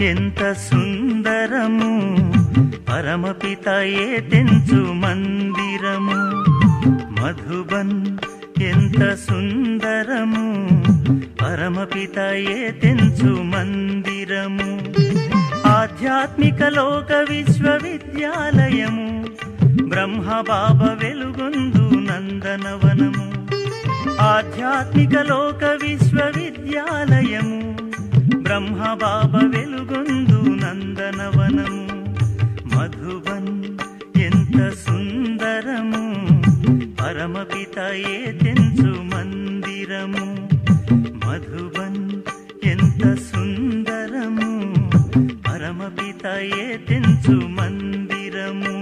ఎంత సుందరము పరమపితయే తెంచు మందిరము మధుబన్ ఎంత సుందరము పరమపితయే తెంచు మందిరము ఆధ్యాత్మిక లోక విశ్వవిద్యాలయము బ్రహ్మబాబ వెలుగొందు నందనవనము ఆధ్యాత్మిక లోక విశ్వవిద్యాలయము బ్రహ్మబాబ వెలుగొందు నందనవనము మధుబన్ ఎంత సుందరము పరమపితయే తెంచు మందిరము మధుబన్ ఎంత సుందరము పరమపితయే తెంచు మందిరము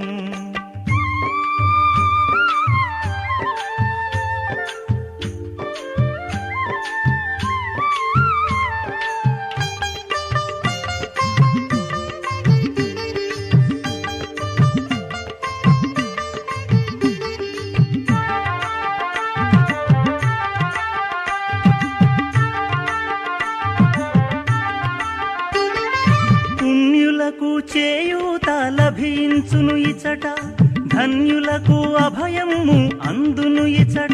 చేయూత లభించును ఇచట ధన్యులకు అభయము అందును ఇచట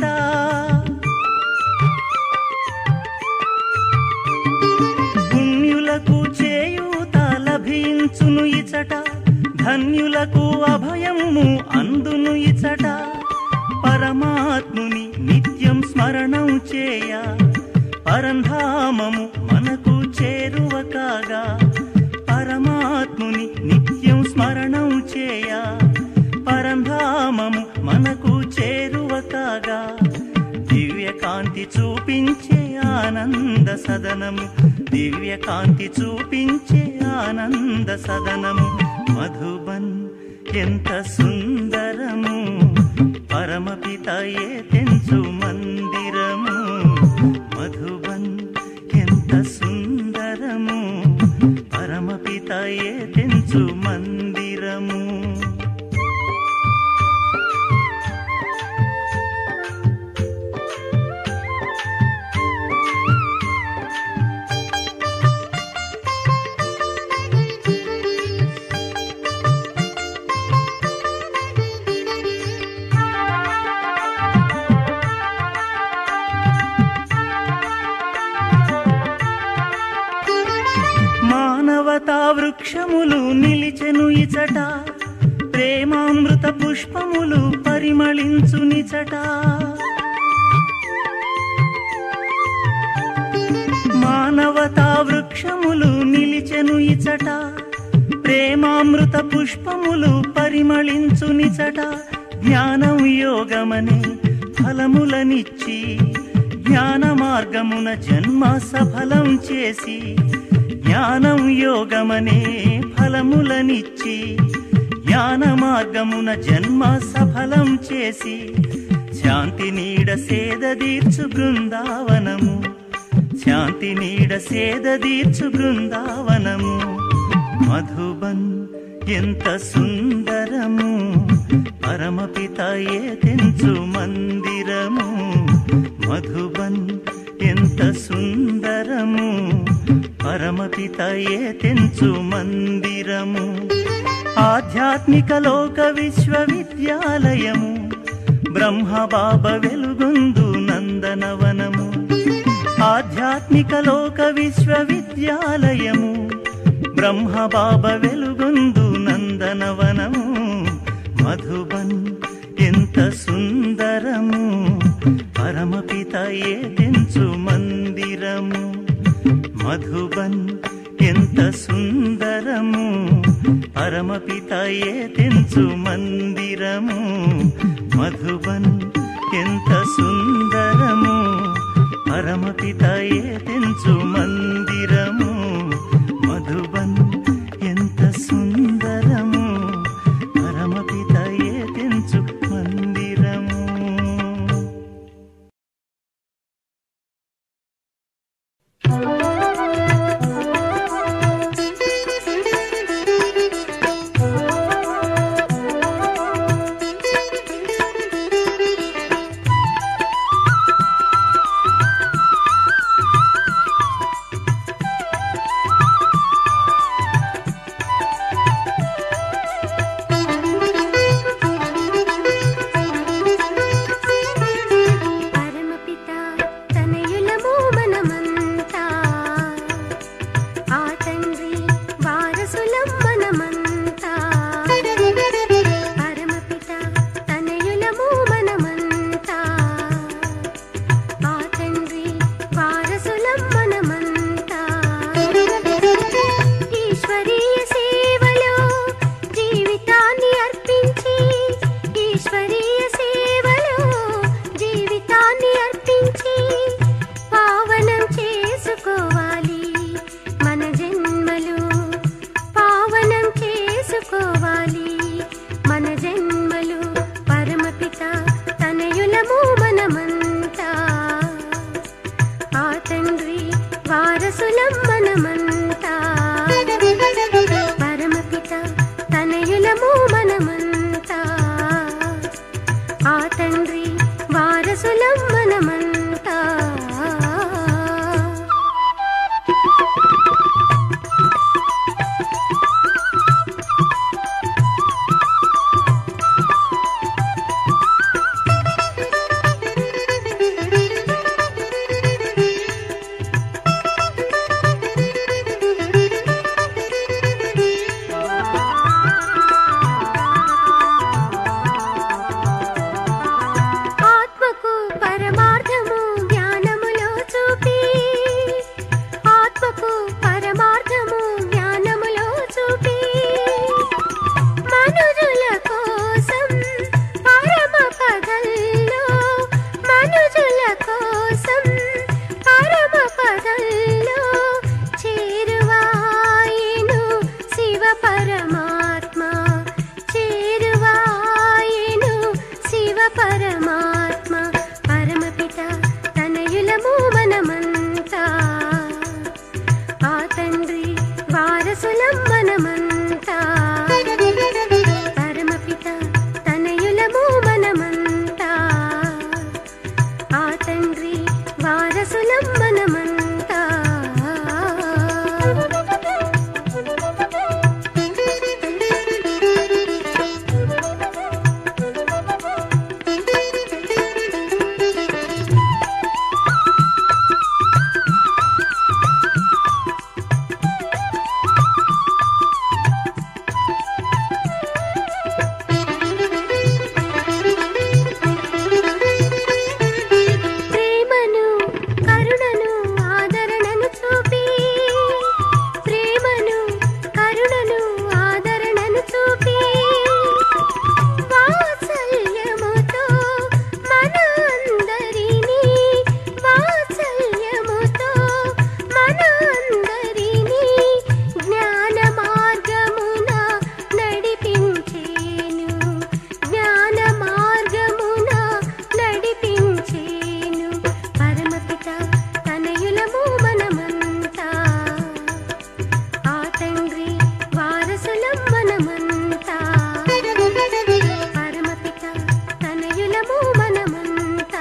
పుణ్యులకు చేయూత లభించును ఇచట ధన్యులకు అభయము అందును ఇచట పరమాత్ముని నిత్యం స్మరణం చేయ పరంధామము మనకు చేరువ కాగా పరమాత్ముని నిత్యం స్మరణం చేయ పరంధామము మనకు చేరువ కాగా దివ్యకాంతి చూపించే ఆనంద సదనము దివ్యకాంతి చూపించే ఆనంద సదనము మధుబన్ ఎంత సుందరము పరమపితయే తెంచు మందిరము మధుబన్ ఎంత సుందరము పరమపితయే తెంచు మందిరము మానవతా వృక్షములు నిలిచెను ఇచట ప్రేమామృత పుష్పములు పరిమళించునిచట మానవతా వృక్షములు నిలిచెను ఇచట ప్రేమామృత పుష్పములు పరిమళించునిచట జ్ఞానం యోగమనే ఫలములనిచ్చి జ్ఞాన మార్గమున జన్మ సఫలం చేసి జ్ఞానం యోగమనే ఫలములనిచ్చి జ్ఞాన మార్గమున జన్మ సఫలం చేసి శాంతి నీడ సేద తీర్చు బృందావనము శాంతి నీడ సేద తీర్చు బృందావనము మధుబన్ ఎంత సుందరము పరమపితయే తెంచు మందిరము మధుబన్ ఎంత సుందరము పరమపితయే తెంచు మందిరము ఆధ్యాత్మిక లోక విశ్వవిద్యాలయము బ్రహ్మబాబ వెలుగొందు నందనవనము ఆధ్యాత్మిక లోక విశ్వవిద్యాలయము బ్రహ్మబాబ వెలుగొందు నందనవనము మధుబన్ ఎంత సుందరము పరమపితయే తెంచు మందిరము మధుబన్ ఎంత సుందరము పరమపితయే తెంచు మందిరము మధుబన్ ఎంత సుందరము పరమపితయే తెంచు మందిరము మధుబన్ ఎంత సుందరము పరమపితయే తెంచు మందిరము తనయులము మనమంతా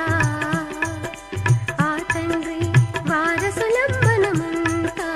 ఆ తండ్రి వారసులం మనమంతా.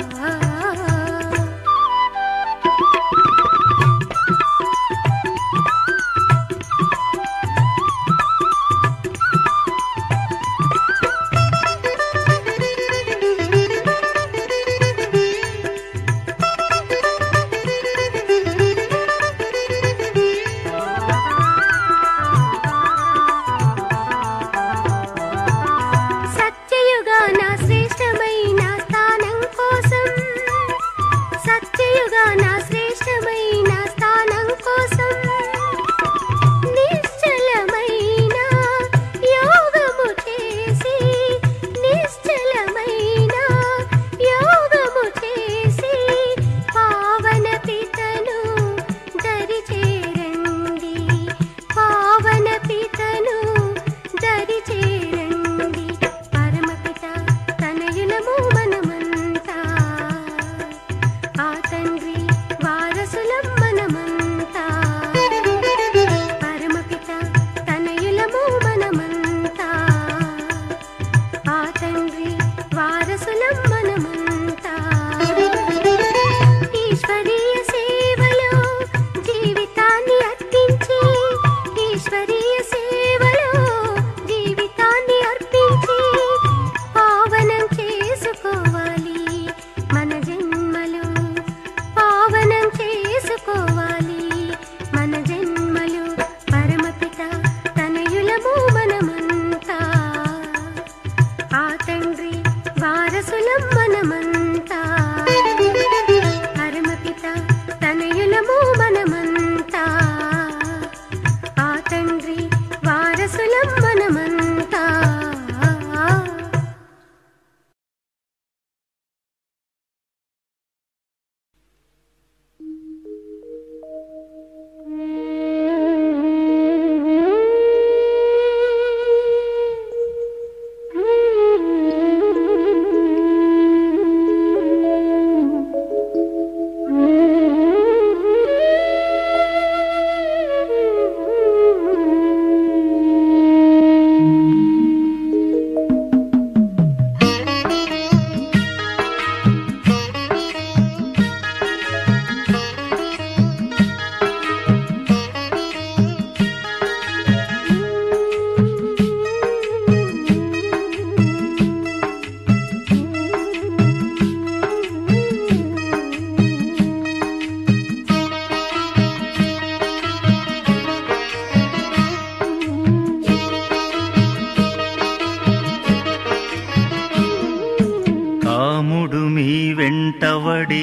వెంటవడి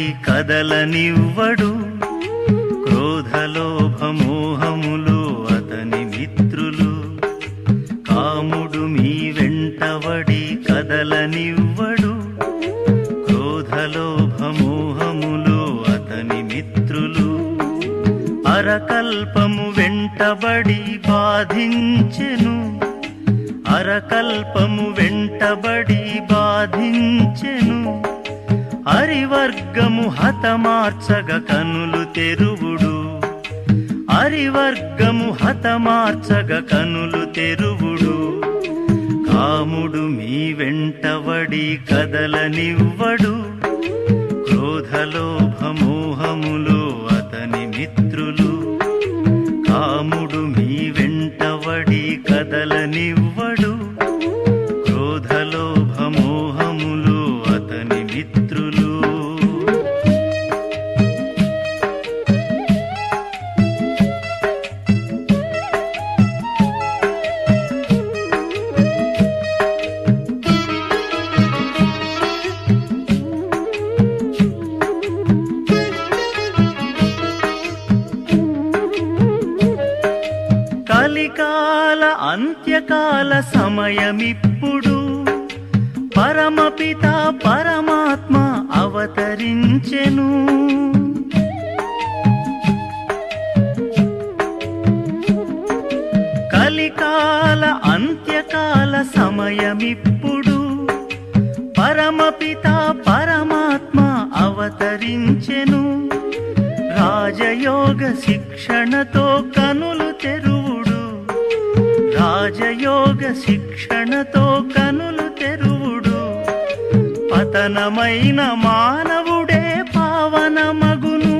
కదలనివ్వడు, క్రోధలోభమోహములు అతని మిత్రులు. కాముడు మీ వెంటవడి కదలనివ్వడు, క్రోధలోభమోహములు అతని మిత్రులు. అరకల్పము వెంటబడి బాధించెను, అరకల్పము వెంటబడి బాధించెను. హరివర్గము హతమార్చగ కనులు తెరువుడు, హరివర్గము హతమార్చగ కనులు తెరువుడు. కాముడు మీ వెంటబడి కదలనివ్వడు, క్రోధలోభమోహములు అతని మిత్రులు. కాముడు మీ వెంటబడి కదలనివ్వడు, క్రోధలోభమోహములు అతని మిత్రులు. కలికాల అంత్యకాల సమయమిప్పుడు, పరమపిత పరమాత్మ అవతరించెను. కలికాల అంత్యకాల సమయమిప్పుడు, పరమపిత పరమాత్మ అవతరించెను. రాజయోగ శిక్షణతో కనులు తెరువుడు, రాజయోగ శిక్షణతో కనులు తెరువుడు పతనమైన మానవుడే పావనమగును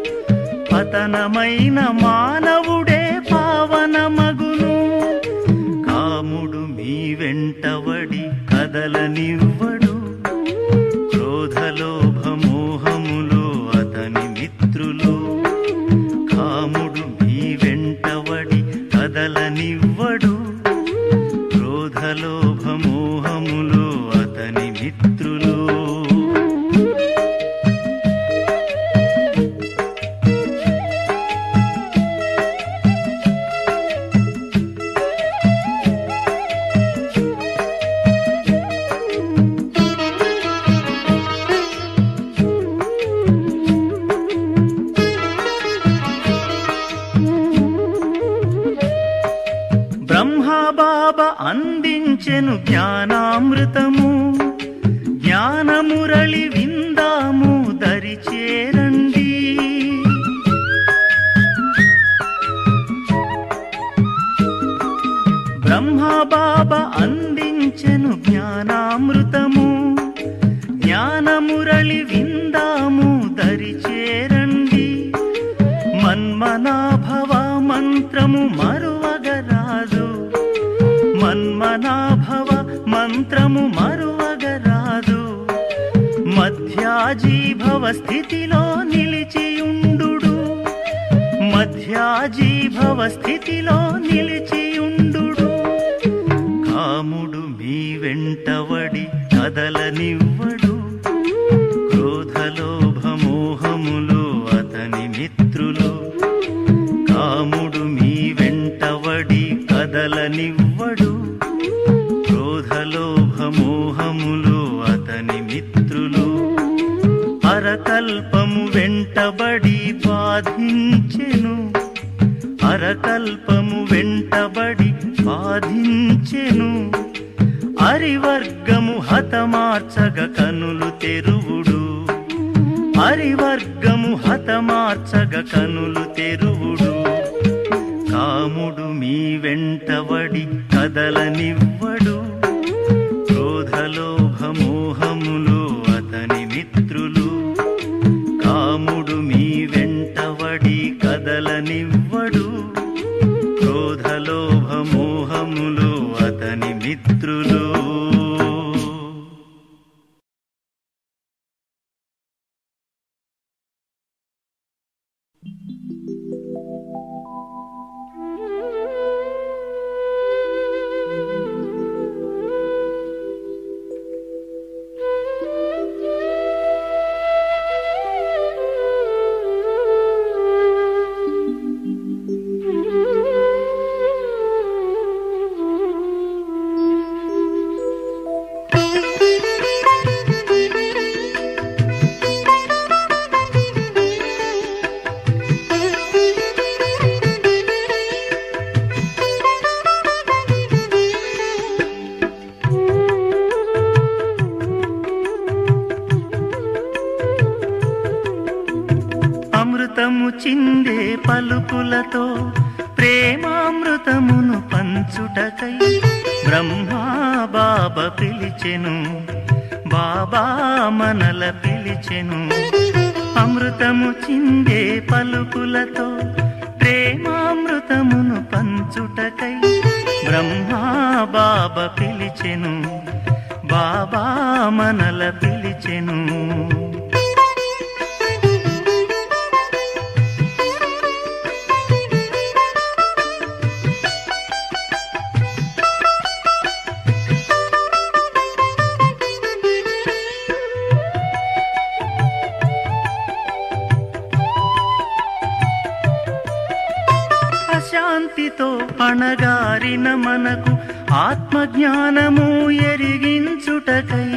పతనమైన మానవుడే పావనమగును కాముడు మీ వెంటవడి కదలనివ్వడు క్రోధలోభమోహములో అతని మిత్రులు కాముడు మీ వెంటవడి కదలనివ్వడు క్రోధలోభమోహములో అతని మిత్రులు బ్రహ్మబాబా అందించెను జ్ఞానామృతము జ్ఞానమురళి విందాము దరిచేరండి బ్రహ్మబాబా అందించెను జ్ఞానామృతము జ్ఞానమురళి విందాము దరిచేరండి మన్మనాభవ మంత్రము మరువగరాదు మన్మనాభవ మంత్రము మరువగరాదు మధ్యాజీభవ స్థితిలో నిలిచియుండు మధ్యాజీభవ స్థితిలో నిలిచియుండు కాముడు మీ వెంటవడి కదలనివ్వడు క్రోధలోభమోహములో అతని మిత్రులు కాముడు మీ వెంటవడి కదలనివ్వడు క్రోధలోభమోహములో అతని మిత్రులు అరకల్పము వెంటబడి బాధించెను అరకల్పము వెంటబడి బాధించెను అరివర్గము హతమార్చగ కనులు తెరువుడు అరివర్గము హతమార్చగ కనులు తెరువుడు కాముడు మీ వెంటవడి కదలనివ్వడు క్రోధలోభమోహములో అతని మిత్రులు కాముడు మీ వెంటవడి కదలనివ్వడు క్రోధలోభమోహములో అతని మిత్రులు అమృతము చిందే పలుకులతో ప్రేమామృతమును పంచుటకై బ్రహ్మా బాబా పిలిచెను బాబా మనల పిలిచెను అమృతము చిందే పలుకులతో ప్రేమామృతమును పంచుటకై బ్రహ్మా బాబా పిలిచెను బాబా మనల పిలిచెను అశాంతితో అణగారిన మనకు ఆత్మజ్ఞానము ఎరిగించుటకై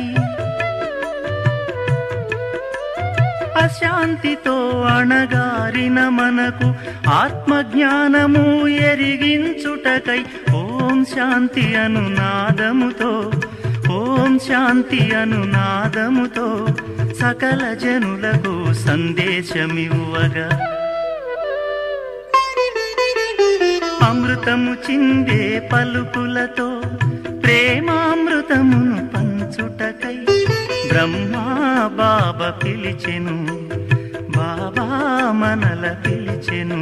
అశాంతితో అణగారిన మనకు ఆత్మజ్ఞానము ఎరిగించుటకై ఓం శాంతి అనునాదముతో ఓం శాంతి అనునాదముతో సకల జనులకు సందేశమివ్వగా అమృతము చిందే పలుకులతో ప్రేమామృతమును పంచుటకై బ్రహ్మా బాబా పిలిచెను, బాబా మనల పిలిచెను.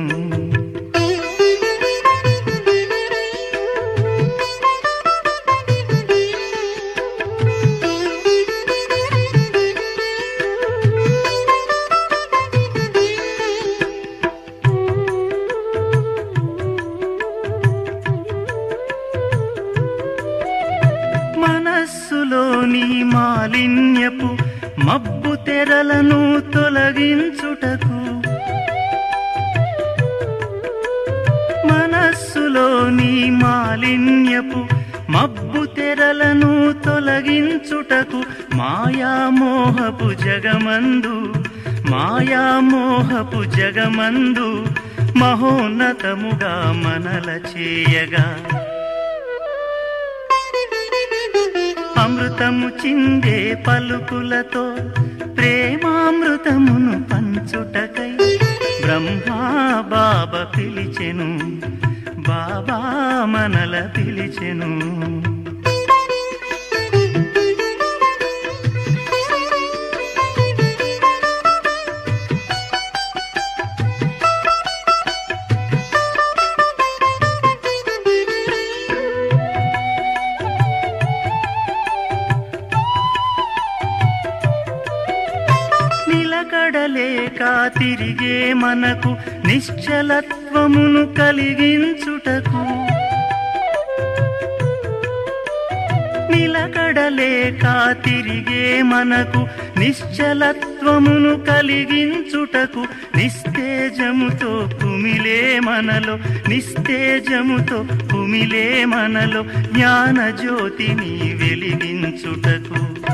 మనస్సులోని మాలిన్యపు మబ్బు తెరలను తొలగించుటకు, మనస్సులోని మాలిన్యపు మబ్బు తెరలను తొలగించుటకు మాయామోహపు జగమందు, మాయామోహపు జగమందు మహోన్నతముగా మనల చేయగా అమృతము చిందే పలుకులతో ప్రేమామృతమును పంచుటకై బ్రహ్మా బాబా పిలిచెను, బాబా మనల పిలిచెను. నిలకడలేక తిరిగే మనకు నిశ్చలత్వమును కలిగించుటకు, నిలకడలేక తిరిగే మనకు నిశ్చలత్వమును కలిగించుటకు నిస్తేజముతో కుమిలే మనలో, నిస్తేజముతో కుమిలే మనలో జ్ఞాన జ్యోతిని వెలిగించుటకు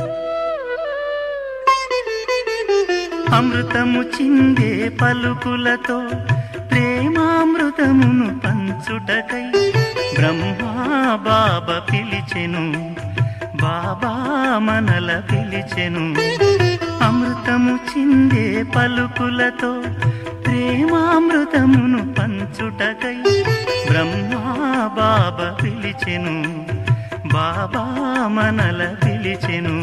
అమృతము చిందే పలుకులతో ప్రేమామృతమును పంచుటకై బ్రహ్మా బాబా పిలిచెను, బాబా మనల పిలిచెను. అమృతము చిందే పలుకులతో ప్రేమామృతమును పంచుటకై బ్రహ్మా బాబా పిలిచెను, బాబా మనల పిలిచెను.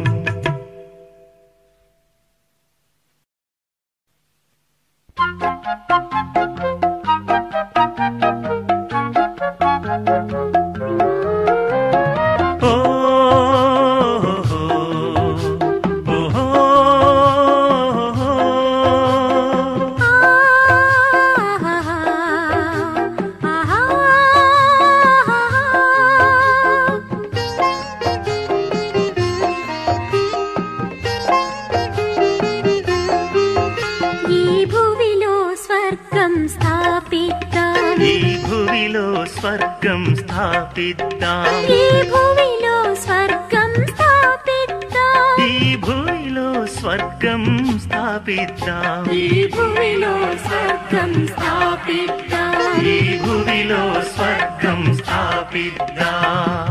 స్వర్గం స్థాపిద్దాం, ఈ భూమిలో స్వర్గం స్థాపిద్దాం, ఈ భూమిలో స్వర్గం స్థాపిద్దాం, ఈ భూమిలో స్వర్గం స్థాపిద్దాం, ఈ భూమిలో స్వర్గం స్థాపిద్దాం.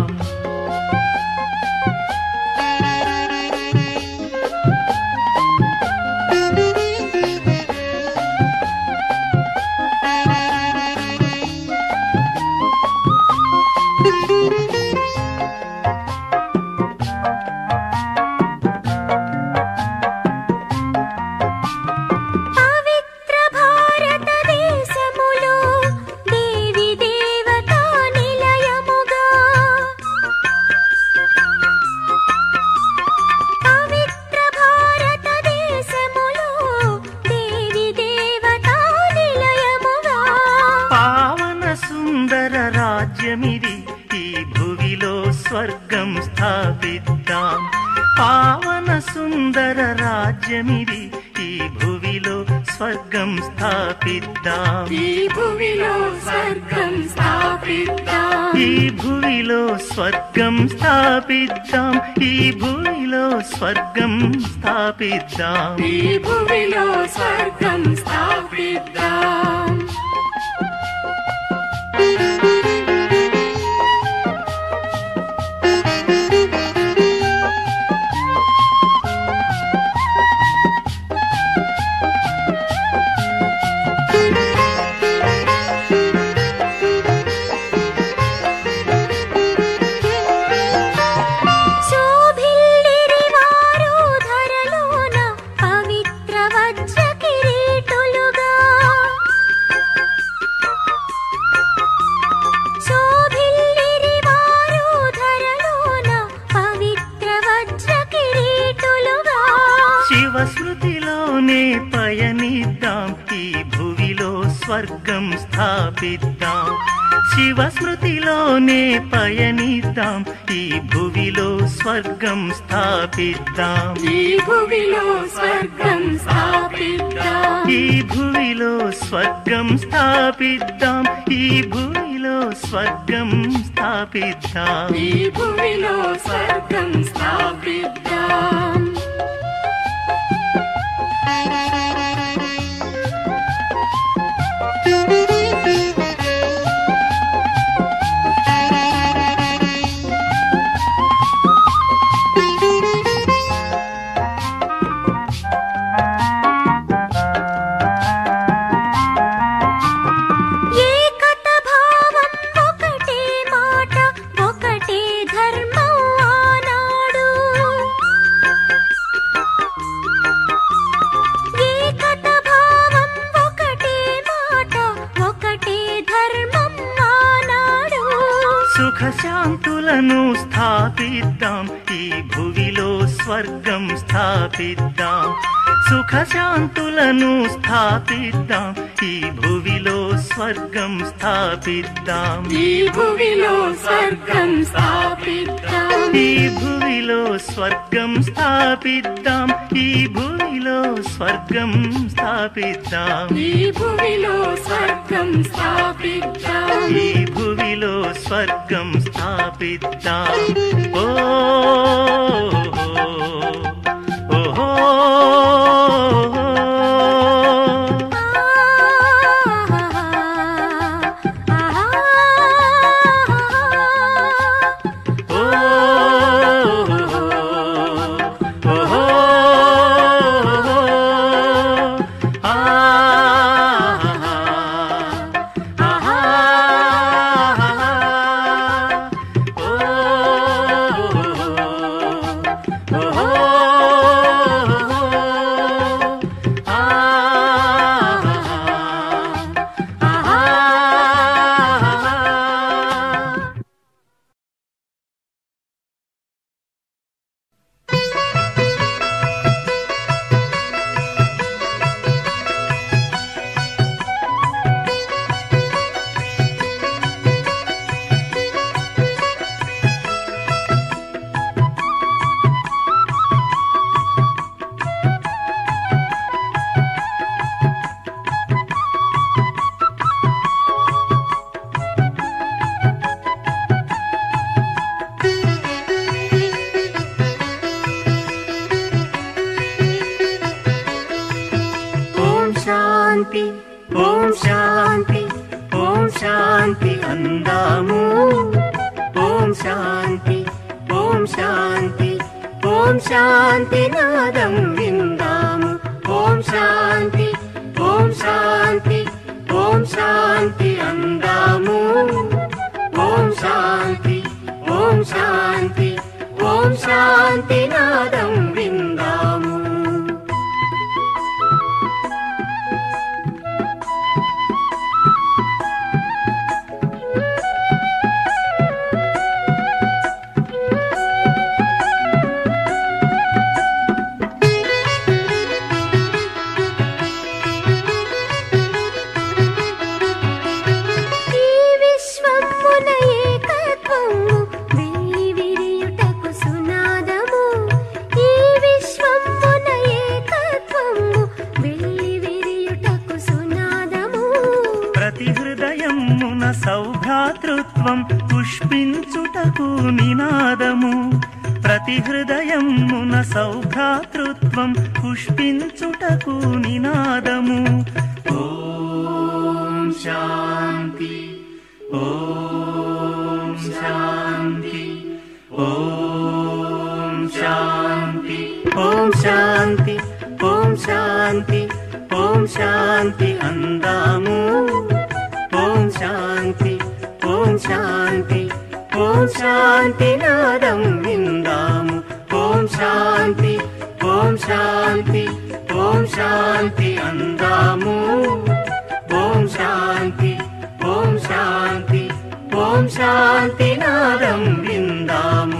రాజ్యమిది ఈ భువిలో స్వర్గం స్థాపిద్దాం, పావన సుందర రాజ్యమిది ఈ భువిలో స్వర్గం స్థాపిద్దాం, ఈ భువిలో స్వర్గం స్థాపిద్దాం, ఈ భువిలో స్వర్గం స్థాపిద్దాం, ఈ భువిలో స్వర్గం స్థాపిద్దాం, ఈ భువిలో స్వర్గం స్థాపిద్దాం. స్వర్గం స్థాపిద్దాం. శివ స్మృతిలోనే పయనిద్దాం, ఈ భువిలో స్వర్గం స్థాపిద్దాం. ఈ భువిలో స్వర్గం స్థాపిద్దాం. ఈ భువిలో స్వర్గం స్థాపిద్దాం. ఈ భువిలో స్వర్గం స్థాపిద్దాం. ఈ భువిలో స్వర్గం స్థాపిద్దాం. సుఖశాంతులను స్థాపిద్దాం, ఈ భువిలో స్వర్గం స్థాపిద్దాం. సుఖశాంతులను స్థాపిద్దాం, ఈ భువిలో స్వర్గం స్థాపిద్దాం. ఈ భువిలో స్వర్గం స్థాపిద్దాం. ఈ భువిలో స్వర్గం స్థాపిద్దాం. ఈ భువిలో స్వర్గం స్థాపిద్దాం. ఈ భువిలో స్వర్గం స్థాపిద్దాం. ఈ భువిలో స్వర్గం స్థాపిద్దాం. ఓ ఓహో శాంతి, ఓం శాంతి, ఓం శాంతి అందాము. ఓం శాంతి, ఓం శాంతి, ఓం శాంతి నాదం విందాము. ఓం శాంతి, ఓం శాంతి, ఓం శాంతి అందాము. ఓం శాంతి, ఓం శాంతి, ఓం శాంతి నాదం విందాము. సౌభ్రాతృత్వం పుష్పించుటకు నినాదము. ప్రతి హృదయమున సౌభ్రాతృత్వం పుష్పించుటకు నినాదము. ఓం శాంతి, ఓం శాంతి, ఓం శాంతి, ఓం శాంతి, ఓం శాంతి, ఓం శాంతి అందాము. ఓం శాంతి, ఓం శాంతి, ఓం శాంతి నాదం విందాము. ఓం శాంతి, ఓం శాంతి, ఓం శాంతి అందాము. ఓం శాంతి, ఓం శాంతి, ఓం శాంతి నాదం విందాము.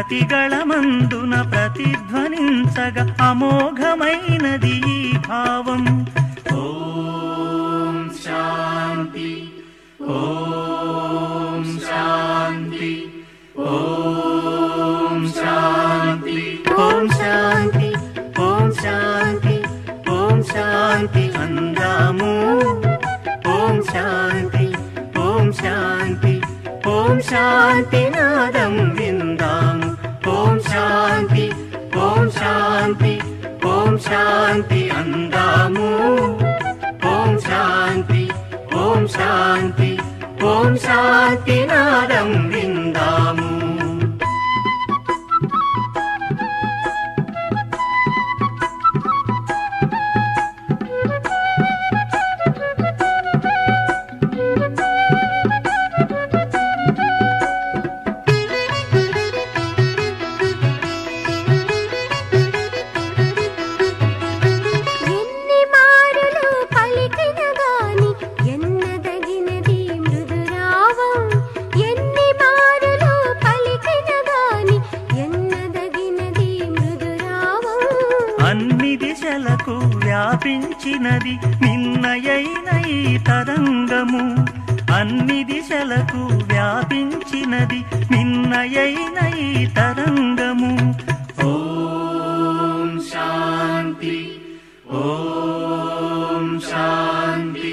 ప్రతిగళమందున ప్రతిధ్వనించగా అమోఘమైనది ఈ భావం. ఓం శాంతి ఓం శాంతి ఓం శాంతి ఓం శాంతి ఓం శాంతి ఓం శాంతి అందాము. ఓం శాంతి ఓం శాంతి ఓం శాంతి నాదం విందాము. ఓం శాంతి ఓం శాంతి ఓం శాంతి అందాము. ఓం శాంతి ఓం శాంతి ఓం శాంతి నాదం విందాము. వ్యాపించినది నిన్నయైన ఈ తరంగము. అన్ని దిశలకు వ్యాపించినది నిన్నయైన ఈ తరంగము. ఓం శాంతి ఓం శాంతి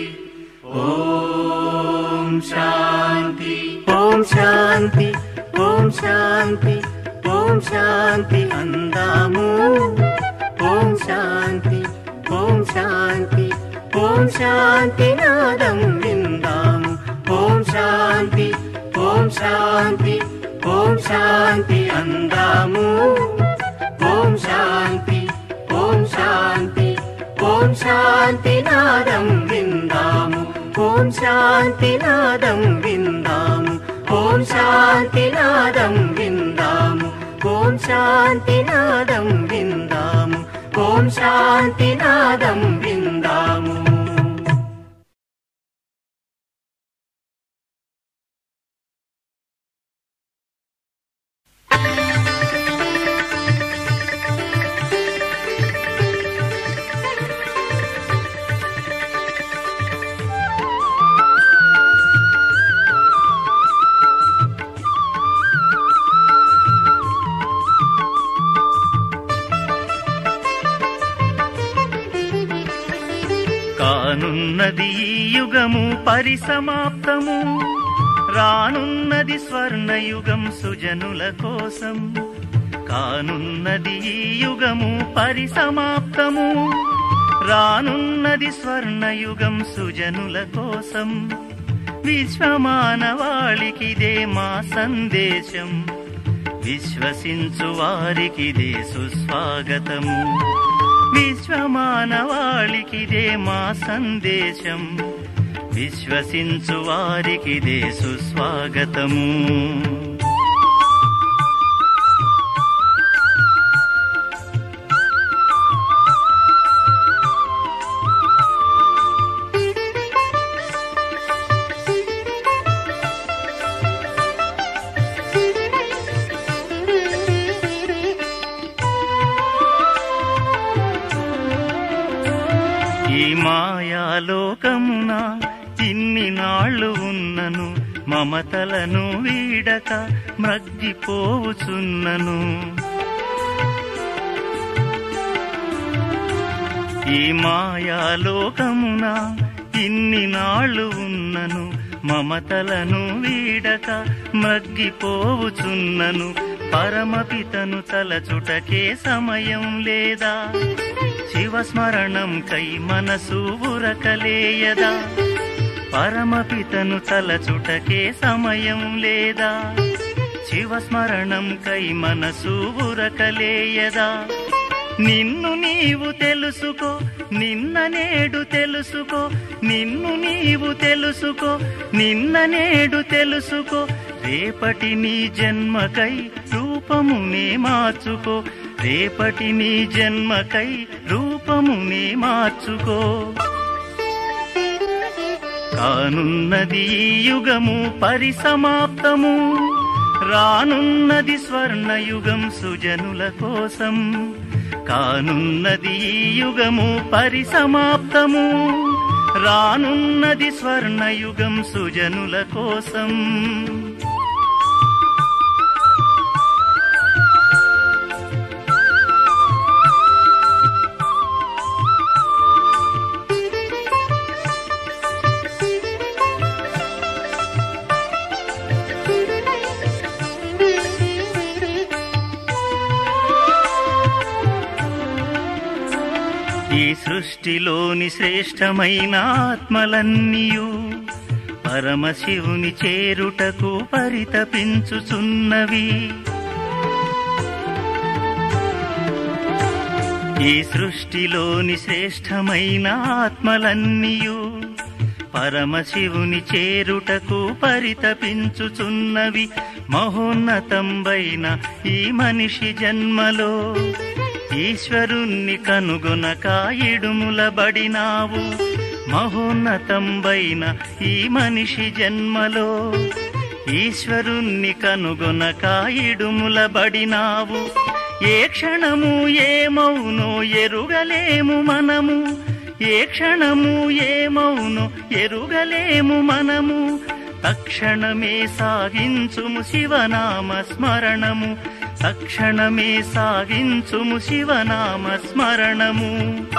ఓం శాంతి ఓం శాంతి ఓం శాంతి ఓం శాంతి అందాము. ఓం శాంతి ఓం శాంతి ఓం శాంతి నాదం విందాము. ఓం శాంతి ఓం శాంతి ఓం శాంతి అందాము. ఓం శాంతి ఓం శాంతి ఓం శాంతి నాదం విందాము. ఓం శాంతి నాదం విందాము. ఓం శాంతి నాదం విందాము. ఓం శాంతి నాదం విందాము. ఓం శాంతి నాదం విందాము. కానున్నది యుగము పరిసమాప్తము. రానున్నది స్వర్ణయుగం సుజనుల కోసం. కానున్నది యుగము పరిసమాప్తము. రానున్నది స్వర్ణయుగం సుజనుల కోసం. విశ్వమానవాళికిదే మా సందేశం. విశ్వసించు వారికిదే సుస్వాగతము. విశ్వమానవాళికిదే మా సందేశం. విశ్వసించు వారికిదే సుస్వాగతము. ఈ మాయాలోకమున ఇన్ని నాళ్ళు ఉన్నను. మమతలను వీడక మ్రగ్గిపోవుచున్నను. ఈ మాయాలోకమున ఇన్ని నాళ్ళు ఉన్నను. మమతలను వీడక మ్రగ్గిపోవుచున్నను. పరమపితను తలచుటకే సమయం లేదా? శివస్మరణం కై మనసు ఉరకలేయదా? పరమపితను తలచుటకే సమయం లేదా? శివస్మరణం కై మనసు ఉరకలేయదా? నిన్ను నీవు తెలుసుకో, నిన్న నేడు తెలుసుకో. నిన్ను నీవు తెలుసుకో, నిన్న నేడు తెలుసుకో. రేపటి నీ జన్మకై రూపమునే మార్చుకో. రేపటి నీ జన్మకై రూపమునే మార్చుకో. కానున్నది యుగము పరిసమాప్తము. రానున్నది స్వర్ణయుగం సుజనుల కోసం, కానున్నది ఈ యుగము పరిసమాప్తము. రానున్నది స్వర్ణయుగం సుజనుల కోసం. ఈ సృష్టిలోని శ్రేష్టమైన ఆత్మలన్నీయు పరమశివుని చేరుటకు పరితపించుచున్నవి. ఈ సృష్టిలోని శ్రేష్టమైన ఆత్మలన్నీయు పరమశివుని చేరుటకు పరితపించుచున్నవి. మహోన్నతంబైన ఈ మనిషి జన్మలో ఈశ్వరుణ్ణి కనుగొనక ఇడుములబడినావు. మహోన్నతంబైన ఈ మనిషి జన్మలో ఈశ్వరుణ్ణి కనుగొనక ఇడుములబడినావు. ఏ క్షణము ఏమౌనో ఎరుగలేము మనము, ఏ క్షణము ఏమౌనో ఎరుగలేము మనము. తక్షణమే సాగించుము శివనామ స్మరణము, తక్షణమే సాగించుము శివనామ స్మరణము.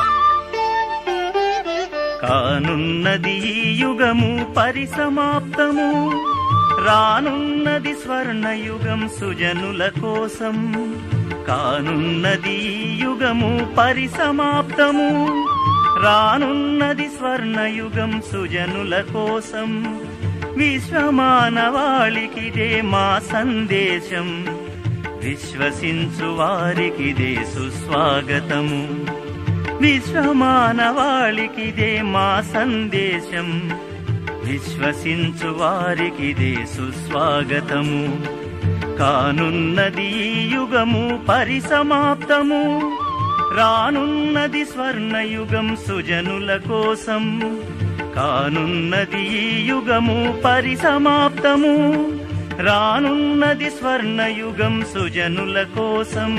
కానున్నది ఈ యుగము పరిసమాప్తము, రానున్నది స్వర్ణయుగం సుజనుల కోసం. కానున్నది ఈ యుగము పరిసమాప్తము, రానున్నది స్వర్ణయుగం సుజనుల కోసం. విశ్వమానవాళికిదే మా సందేశం, విశ్వసించు వారికిదే సుస్వాగతము. విశ్వమానవాళికిదే మా సందేశం, విశ్వసించు వారికిదే సుస్వాగతము. కానున్నది ఈ యుగము పరిసమాప్తము, రానున్నది స్వర్ణయుగం సుజనుల కోసం. కానున్నది ఈ యుగము పరిసమాప్తము, రానున్నది స్వర్ణయుగం సుజనుల కోసం.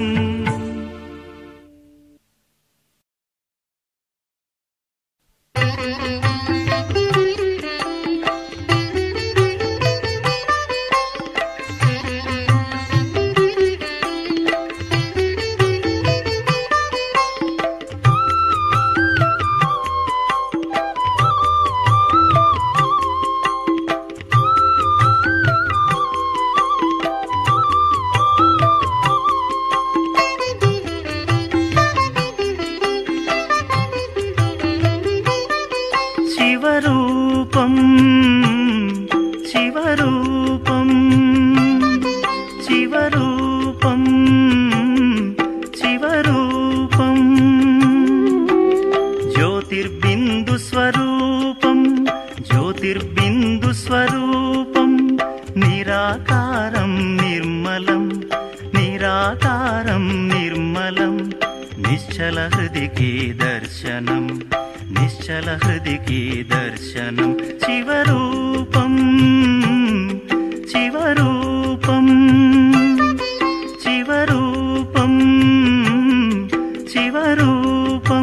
శివరూపం శివరూపం శివరూపం శివరూపం, జ్యోతిర్బిందు స్వరూపం జ్యోతిర్బిందు స్వరూపం. నిరాకారం నిర్మలం నిరాకారం నిర్మలం, నిశ్చల హృదికి దర్శనం నిశ్చల హృదికి దర్శనం. శివరూపం శివరూపం శివరూపం శివరూపం.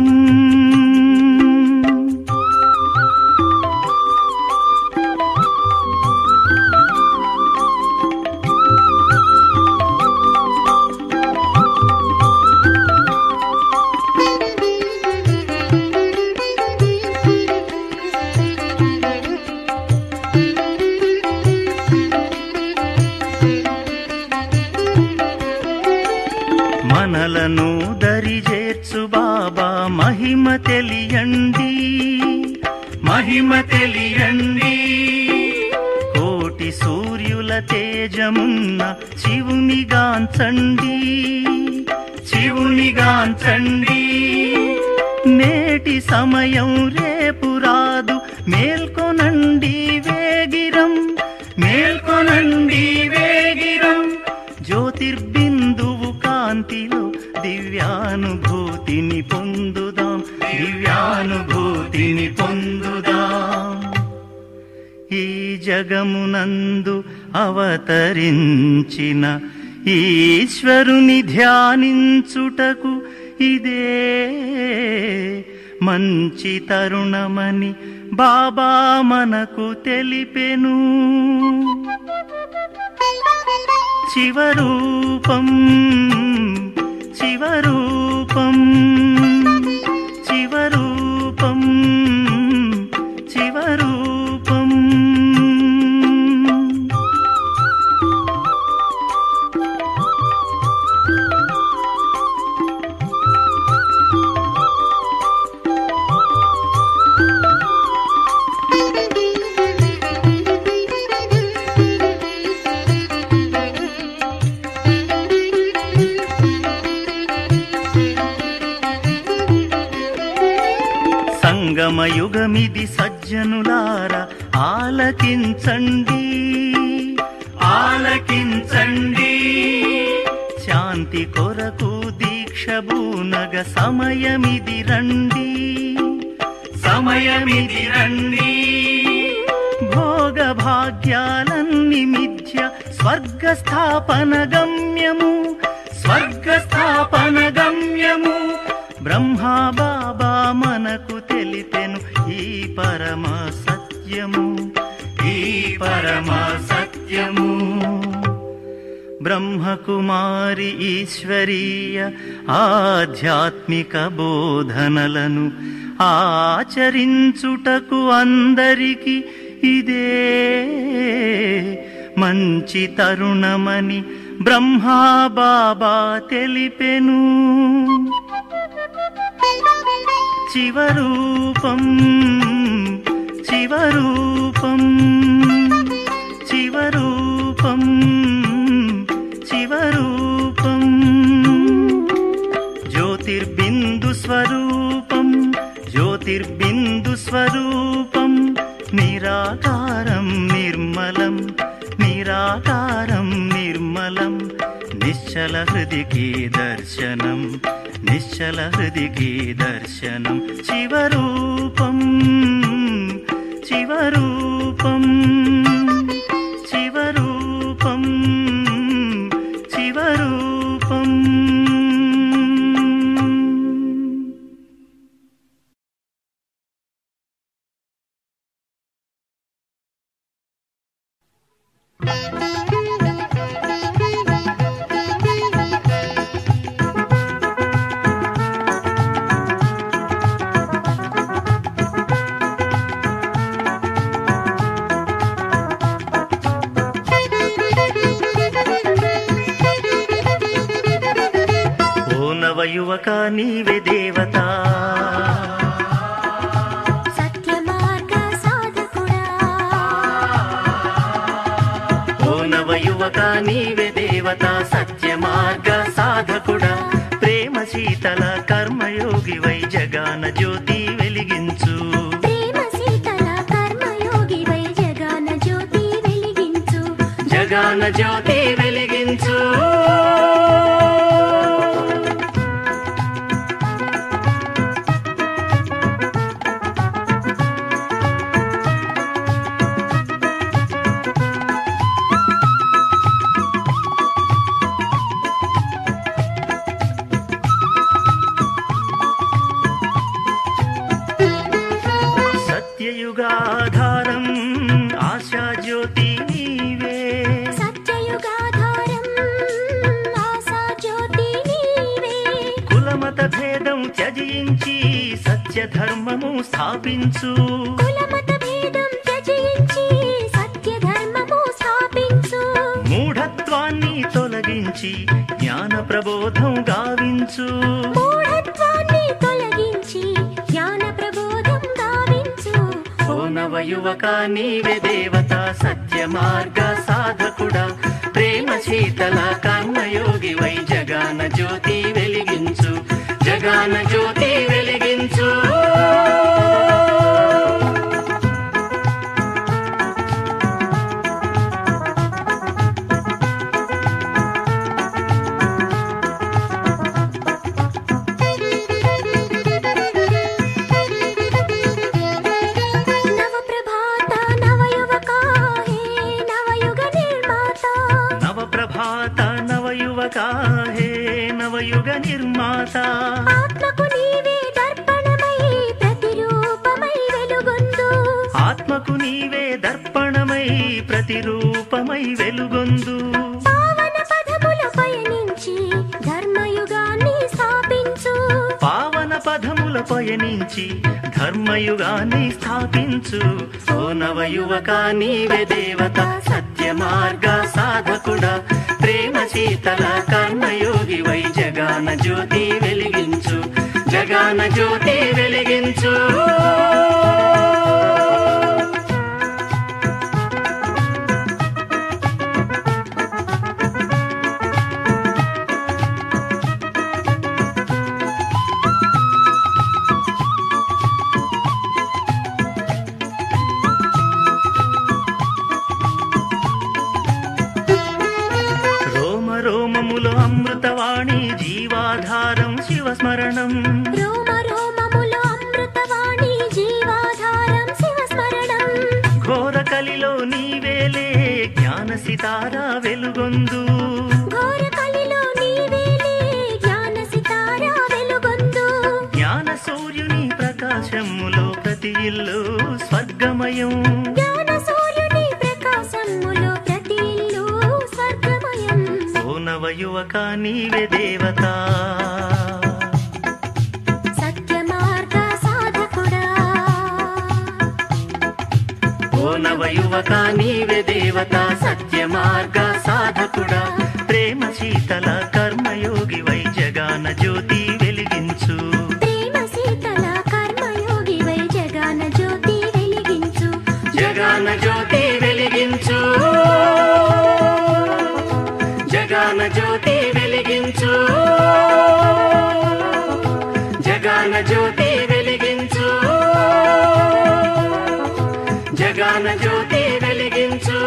మనలను దరిజేర్చు బాబా మహిమ తెలియండి మహిమ తెలియండి. కోటి సూర్యుల తేజమున్న శివునిగాంచండి శివునిగాంచండి. నేటి సమయం రేపు రాదు, మేల్కొనండి వేగిరం మేల్కొనండి వేగిరం. జ్యోతిర్బిందువు కాంతిలో దివ్యానుభూతిని పొందుదాం దివ్యానుభూతిని పొందుదాం. ఈ జగమునందు అవతరించిన ఈశ్వరుని ధ్యానించుటకు ఇదే మంచి తరుణమని బాబా మనకు తెలిపెను. శివరూపం శివరూపం శివరూపం శివరూపం. సంగమయుగమిది సజ్జనులారా ఆలకించండి ఆలకించండి. శాంతి కొరకు దీక్షబూనగ సమయమిది రండి సమయమిది రండి. భోగ భాగ్యాలన్ని మిథ్య స్వర్గస్థాపన గమ్యము స్వర్గస్థాపన గమ్యము. బ్రహ్మా బాబా మనకు తెలిపెను ఈ పరమ సత్యము ఈ పరమ సత్యము. బ్రహ్మకుమారి ఈశ్వరీయ ఆధ్యాత్మిక బోధనలను ఆచరించుటకు అందరికి ఇదే మంచి తరుణమని బ్రహ్మా బాబా తెలిపెను. శివరూపం శివరూపం శివరూపం శివరూపం. జ్యోతిర్బిందు స్వరూపం జ్యోతిర్బిందు స్వరూపం. నిరాకారం నిర్మలం నిరాకారం నిర్మలం. నిశ్చల హృదికి దర్శనం నిశ్చల హృదికి దర్శనం. శివరూపం శివరూపం శివరూపం శివరూపం. యువక నీవే దేవత సత్యమార్గ సాధకుడా. ఓ నవ యువక నీవే దేవత సత్యమార్గ సాధకుడా. ప్రేమ శీతల కర్మయోగి వై జగాన జ్యోతి వెలిగించు ప్రేమ శీతల కర్మయోగి వై జగాన జ్యోతి వెలిగించు జగాన జ్యోతి వెలిగించు. సత్యయుగాధారం ఆశా జ్యోతి నీవే సత్యయుగాధారం ఆశా జ్యోతి నీవే. కులమత భేదం త్యజించి సత్య ధర్మము స్థాపించు కులమత భేదం త్యజించి సత్య ధర్మము స్థాపించు. మూఢత్వాన్ని తొలగించి జ్ఞాన ప్రబోధం గావించు మూఢత్వాన్ని తొలగించి జ్ఞాన ప్రబోధం గావించు. ఓ నవ యువక నీవే దేవత సత్య మార్గ సాధకుడా. ప్రేమ శీతల కర్మయోగి వై జగాన జ్యోతి వెలిగించు జగాన జ్యోతి వెలిగించు. నవ ప్రభాత నవ యువక మాత. ఆత్మకు నీవే దర్పణమై ప్రతిరూపమై వెలుగొందు. ఆత్మకు నీవే దర్పణమై ప్రతిరూపమై వెలుగొందు. పావన పదముల పయనించి ధర్మయుగాన్ని స్థాపించు. పావన పదముల పయనించి ధర్మయుగాన్ని స్థాపించు. ఓ నవయువక నీవే దేవత సత్య మార్గ సాధకుడా, ప్రేమ శీతల కర్మయోగి వై జగాన జ్యోతి వెలిగించు. జగాన జ్యోతి వెలిగించు. రోమములో అమృతవాణి జీవాధారం శివస్మరణం. రోమ రోమములో అమృతవాణి జీవాధారం శివస్మరణం. ఘోర కలిలో నీవేలే జ్ఞాన సితారా వెలుగొందు. ఘోర కలిలో నీవేలే జ్ఞాన సితారా వెలుగొందు. జ్ఞాన సూర్యుని ప్రకాశములో ప్రతి ఇల్లు స్వర్గమయం. జ్ఞాన సూర్యుని ప్రకాశములో ప్రతి ఇల్లు స్వర్గమయం. ఓ నవయువక నీవే దేవత సత్య మార్గ సాధకుడా. ఓ నవయువక నీవే దేవత సత్య మార్గ సాధకుడా, ప్రేమ శీతల కర్మయోగి వై జగాన జ్యోతి వెలిగించు. ప్రేమ శీతల కర్మయోగి వై జగాన జ్యోతి వెలిగించు. జగాన జ్యోతి వెలిగించు. జగాన జ్యోతి వెలిగించు. జగాన జ్యోతి వెలిగించు. జగాన జ్యోతి వెలిగించు.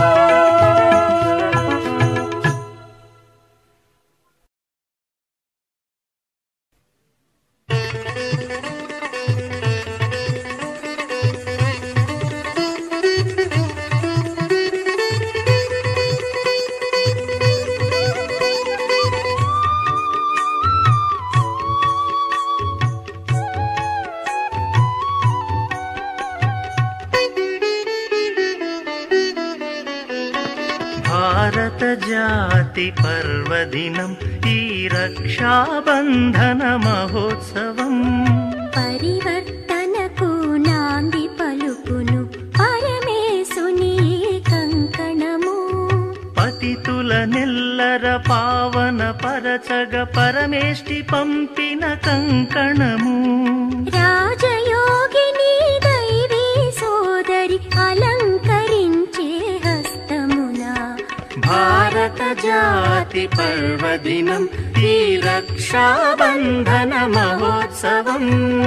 భారత జాతి పర్వదినం ఈ రక్షాబంధన మహోత్సవం. పరివర్తనకు నాంది పలుకును పరమేశుని కంకణము. పతితుల నెల్లర పావన పరచగ పరమేష్టి పంపిన కంకణము. రాజయోగిని దైవీ సోదరి అలంకరించే హస్తమున. భారత జాతి పర్వదినం ఈ రక్షాబంధన మహోత్సవం.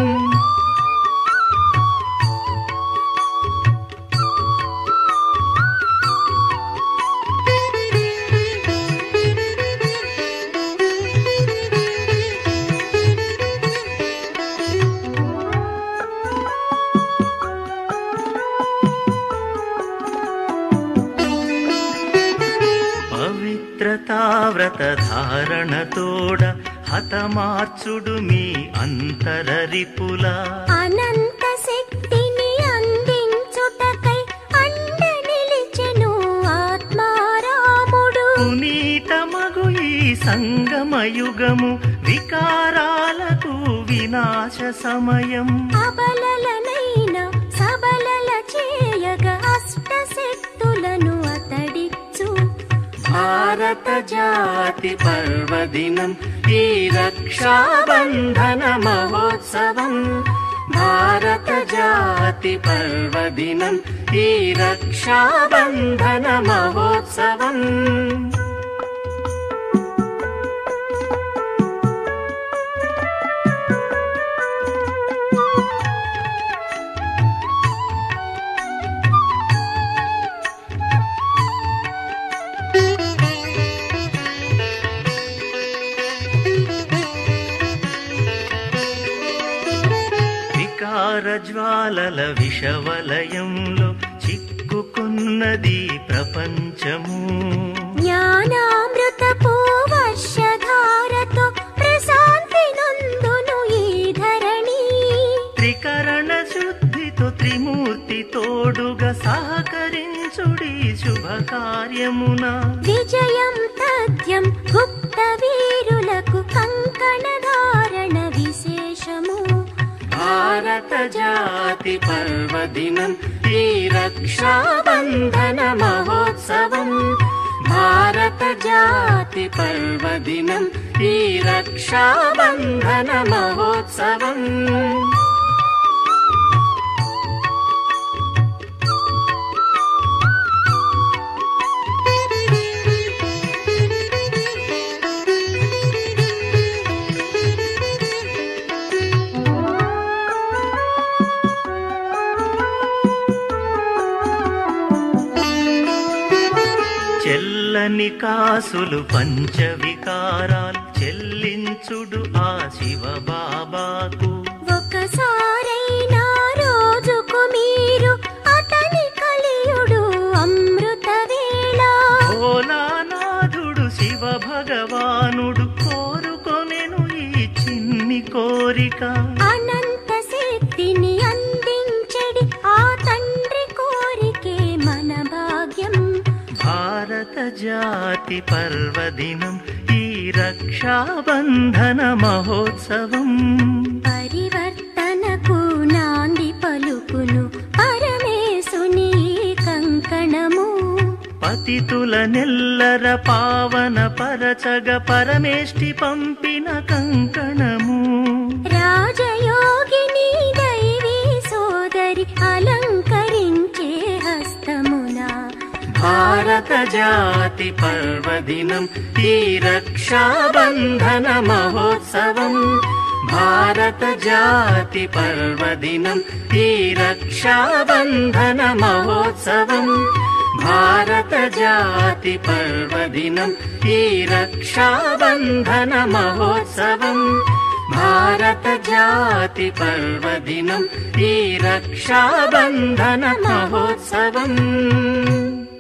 పవిత్రతావ్రత ధారణతోడ హతమార్చుడు మీ అంతరరిపుల. అనంత శక్తిని అందించుటకై అండ నిలిచెను ఆత్మారాముడు. పునీతమగు ఈ సంగమయుగము వికారాలకు వినాశ సమయం. అబలలనైన సబలల చేయగ అష్టశక్తులను అతడిచ్చు. భారత జాతి పర్వదినం ఈ రక్షాబంధన మహోత్సవం. భారత జాతి పర్వదినం ఈ రక్షాబంధన మహోత్సవం. జ్వాలల విషవలయంలో చిక్కుకున్నది ప్రపంచము. జ్ఞానామృతపు వర్షధారతో ప్రశాంతి తోడుగా సహకరించుడి శుభకార్యమున విజయం తథ్యం గుప్త వీరులకు కంకణధారణ విశేషము భారత జాతి పర్వదినం ఈ రక్షాబంధన మహోత్సవం భారత జాతి పర్వదినం ఈ రక్షాబంధన మహోత్సవం చెల్లని కాసులు పంచవికారాలు చెల్లించుడు ఆ శివబాబాకు ఒకసారైనా రోజుకు మీరు అతని కలియుడు అమృత వేళ భోలానాథుడు శివ భగవానుడు కోరుకొనెను ఈ చిన్ని కోరిక అనంత శక్తిని అందించెడి ఆ తండ్రి కోరికే మన భాగ్యం భారత జాతి పర్వదినం ఈ రక్షాబంధన మహోత్సవం పరివర్తనకు నాంది పలుకును పరమేశుని కంకణము పతితుల నెల్లర పావన పరచగ పరమేష్టి పంపిన కంకణము రాజయోగిని దైవీ సోదరి అలంకరించే హస్తమున భారత జాతి పర్వదినం ఈ రక్షాబంధన మహోత్సవం భారత జాతి పర్వదినం ఈ రక్షాబంధన మహోత్సవం భారత జాతి పర్వదినం ఈ రక్షాబంధన మహోత్సవం భారత జాతి పర్వదినం ఈ రక్షాబంధన మహోత్సవం